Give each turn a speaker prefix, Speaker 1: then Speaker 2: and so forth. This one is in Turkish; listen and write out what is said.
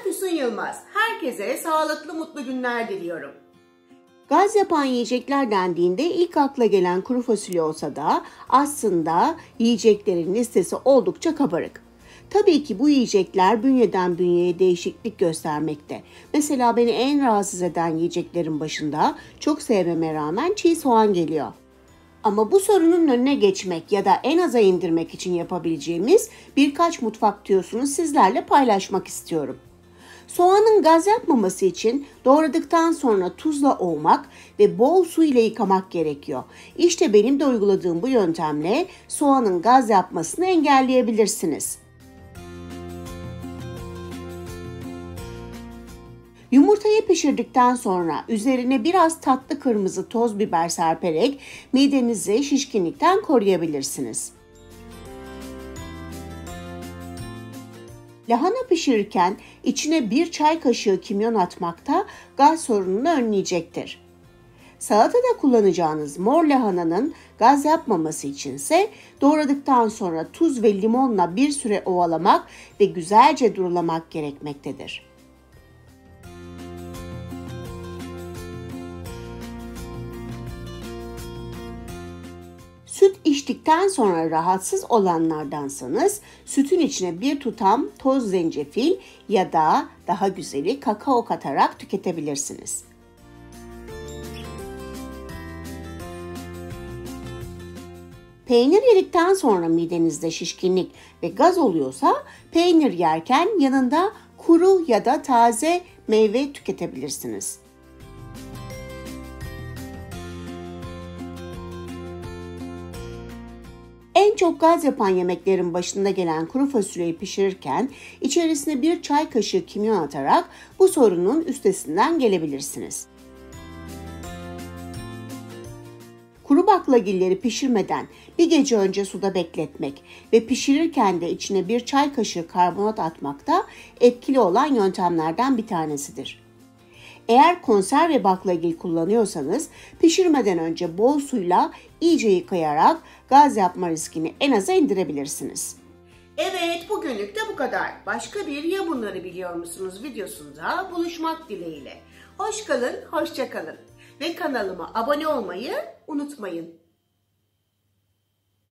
Speaker 1: Füsun Yılmaz. Herkese sağlıklı, mutlu günler diliyorum.
Speaker 2: Gaz yapan yiyecekler dendiğinde ilk akla gelen kuru fasulye olsa da aslında yiyeceklerin listesi oldukça kabarık. Tabii ki bu yiyecekler bünyeden bünyeye değişiklik göstermekte. Mesela beni en rahatsız eden yiyeceklerin başında çok sevmeme rağmen çiğ soğan geliyor. Ama bu sorunun önüne geçmek ya da en aza indirmek için yapabileceğimiz birkaç mutfak tüyosunu sizlerle paylaşmak istiyorum. Soğanın gaz yapmaması için doğradıktan sonra tuzla ovmak ve bol su ile yıkamak gerekiyor. İşte benim de uyguladığım bu yöntemle soğanın gaz yapmasını engelleyebilirsiniz. Yumurtayı pişirdikten sonra üzerine biraz tatlı kırmızı toz biber serperek midenizi şişkinlikten koruyabilirsiniz. Lahana pişirirken içine 1 çay kaşığı kimyon atmak da gaz sorununu önleyecektir. Salatada kullanacağınız mor lahananın gaz yapmaması içinse doğradıktan sonra tuz ve limonla bir süre ovalamak ve güzelce durulamak gerekmektedir. Süt içtikten sonra rahatsız olanlardansanız sütün içine bir tutam toz zencefil ya da daha güzeli kakao katarak tüketebilirsiniz. Peynir yedikten sonra midenizde şişkinlik ve gaz oluyorsa peynir yerken yanında kuru ya da taze meyve tüketebilirsiniz. En çok gaz yapan yemeklerin başında gelen kuru fasulyeyi pişirirken içerisine 1 çay kaşığı kimyon atarak bu sorunun üstesinden gelebilirsiniz. Kuru baklagilleri pişirmeden bir gece önce suda bekletmek ve pişirirken de içine 1 çay kaşığı karbonat atmak da etkili olan yöntemlerden bir tanesidir. Eğer konserve baklagil kullanıyorsanız pişirmeden önce bol suyla iyice yıkayarak gaz yapma riskini en aza indirebilirsiniz.
Speaker 1: Evet, bugünlük de bu kadar. Başka bir Ya Bunları Biliyor Musunuz videosunda buluşmak dileğiyle. Hoş kalın, hoşça kalın ve kanalıma abone olmayı unutmayın.